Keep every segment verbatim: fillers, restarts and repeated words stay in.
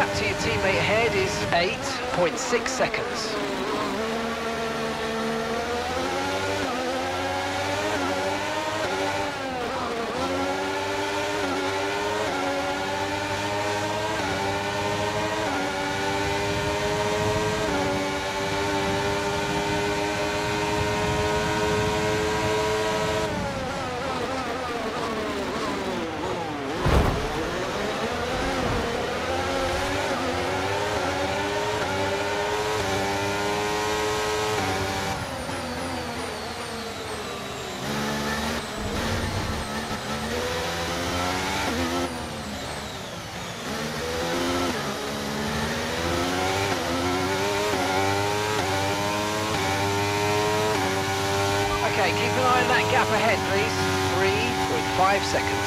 lap to your teammate ahead is eight point six seconds. Okay, keep an eye on that gap ahead, please. three point five seconds.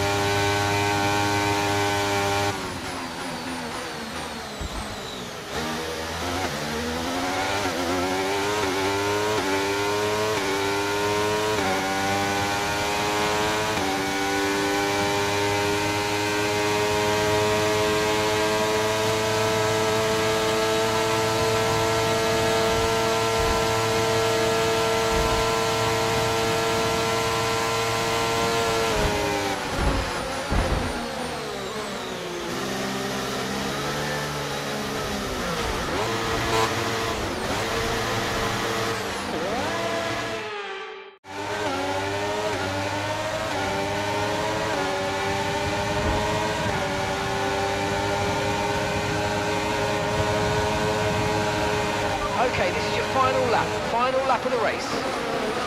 Okay, this is your final lap, final lap of the race.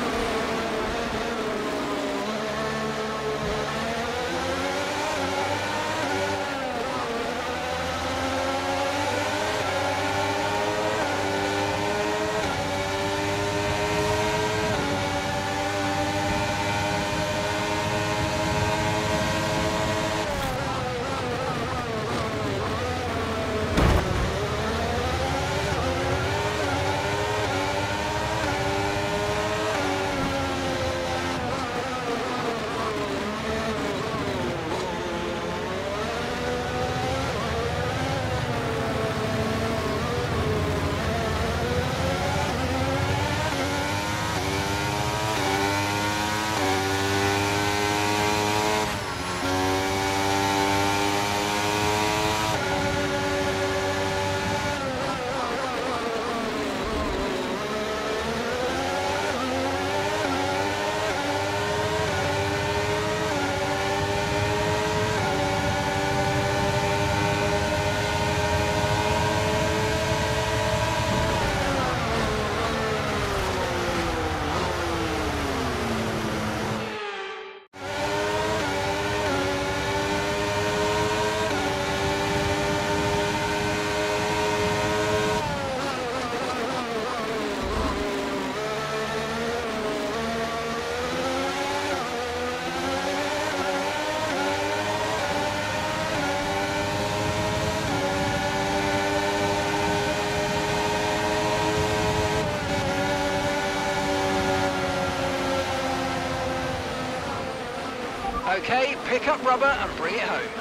Okay, pick up rubber and bring it home.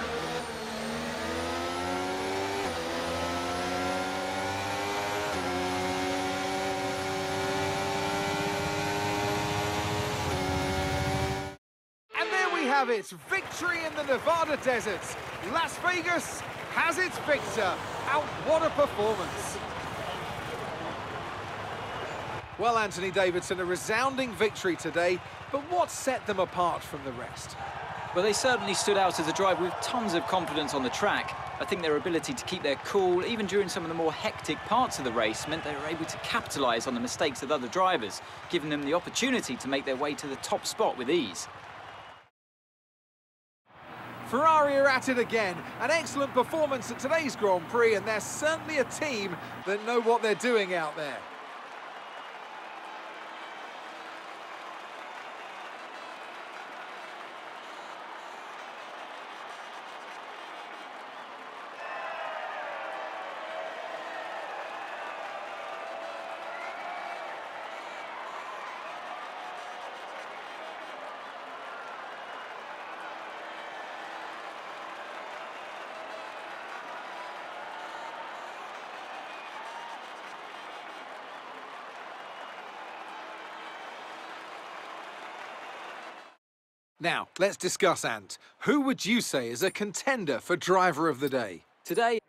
And there we have it, victory in the Nevada deserts. Las Vegas has its victor. Out, what a performance. Well, Anthony Davidson, a resounding victory today, but what set them apart from the rest? Well, they certainly stood out as a driver with tons of confidence on the track. I think their ability to keep their cool, even during some of the more hectic parts of the race, meant they were able to capitalise on the mistakes of other drivers, giving them the opportunity to make their way to the top spot with ease. Ferrari are at it again. An excellent performance at today's Grand Prix, and they're certainly a team that know what they're doing out there. Now, let's discuss Ant. Who would you say is a contender for driver of the day? Today,